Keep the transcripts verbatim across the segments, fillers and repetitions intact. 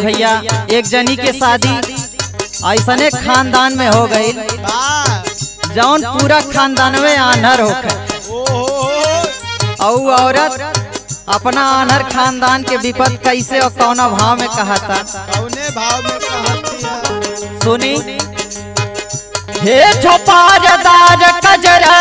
भैया एक जनी के शादी ऐसने खानदान में हो गई जौन पूरा खानदान में आनर होकर और औरत अपना आनर खानदान के विपद कैसे और कौना भाव में कहा था कौने भाव में कहती सुनी। हे झोपारदार कजरा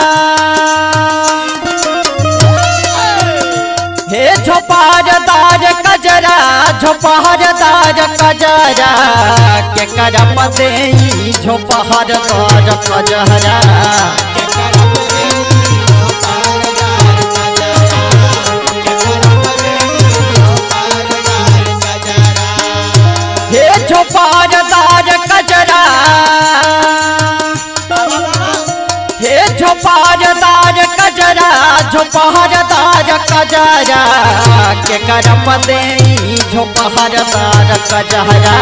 हे झोपारदार कजरा झोपारदार कजरा के करप देई झोपारदार कजरा हे झोपारदार कजरा हे झोपारदार कजरा झोपारदार कजरा के करप देई झोपारदार कजरा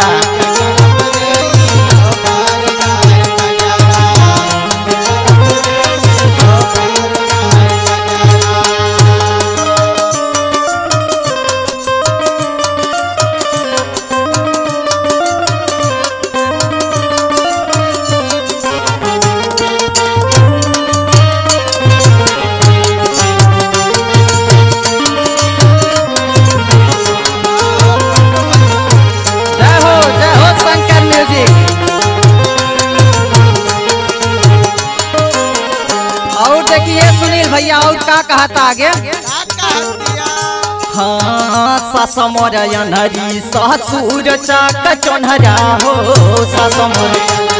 भैया और का कहता आगे हाँ ससुर अनहरी ससुर चाक चोनहरा हो ससुर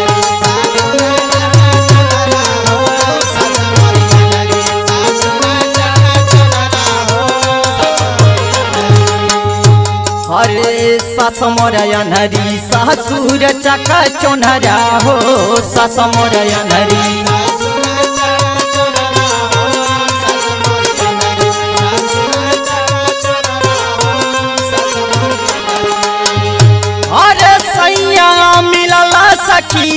अरे ससुर अनहरी ससुर चाक चोनहरा हो ससुर अनहरी सखी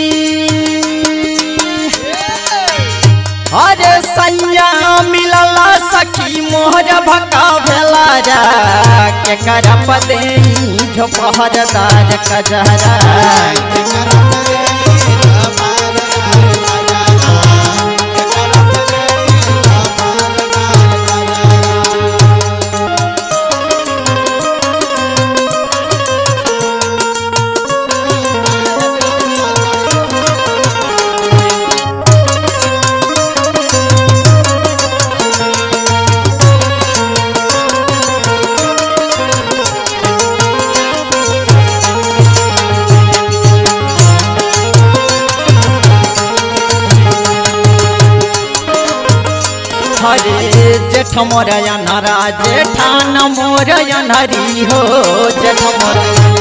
अरे सैया मिलला सखी मोहर भका भेला जा के करप देई झोपहरदार कजरा हरे जेठ मोर अनहरा जेठान मोर अनहरी हो जेठ मोर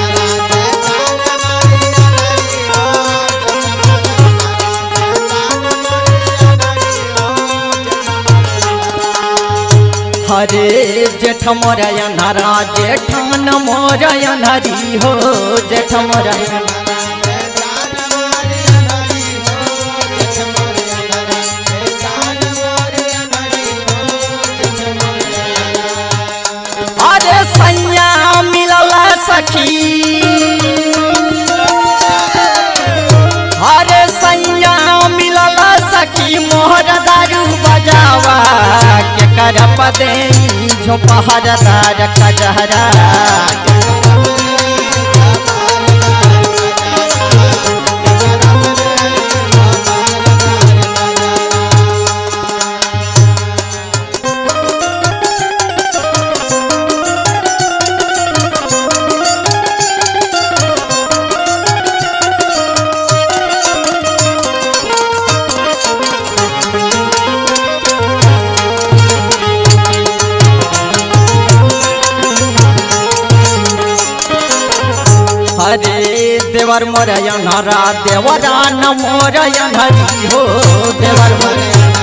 हरे जेठ मोर अनहरा जेठान मोर अनहरी हो जेठ मोर अरे सैया मिलला सखी अरे सैया मिलला सखी मोहर दारू बजावा के करप देई झोपहरदार कजरा हरे देवर मोर अनहरा देवरा न मोर अनहरी हो देवर मोर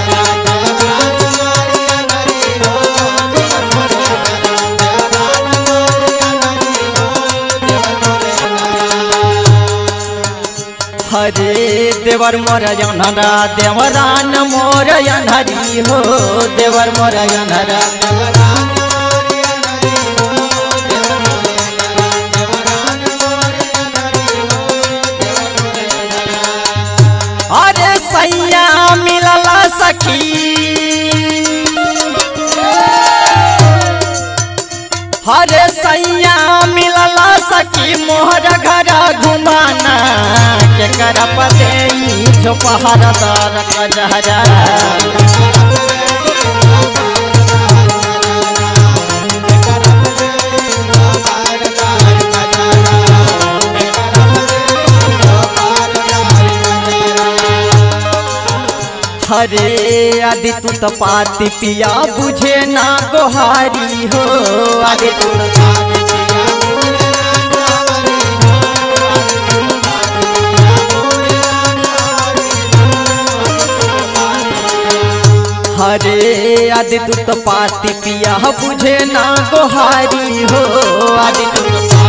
हरे देवर मोर अनहरा देवरा न मोर अनहरी हो देवर मोर अनहरा मिलला सखी मोहर घरा घुमाना के कर पते जो पहरदार कजहरा हरे आदि तू तो पाती पिया बुझे ना गोहारी हो आदि तू हरे आदि तू तो पाती पिया बुझे ना गोहारी हो आदि तू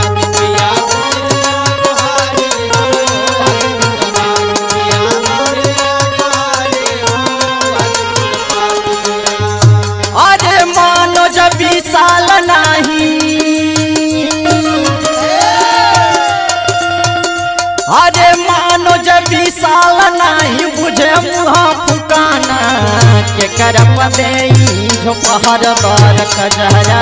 साल नहीं अरे मानो जब साल नहीं बुझे मुहा फुकाना के कर पदे जो पहरदार कजहरा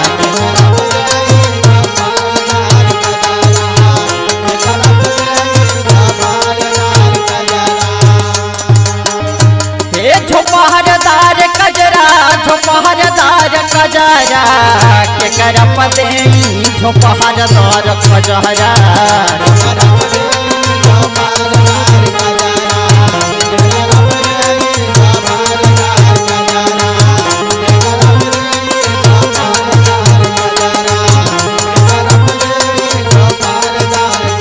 जो पहरदार कजरा जो पहरदार कजरा के कर पदे जो पहरदार कजहरा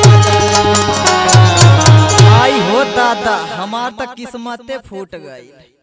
आई हो दादा हमार तक किस्मते फूट गई।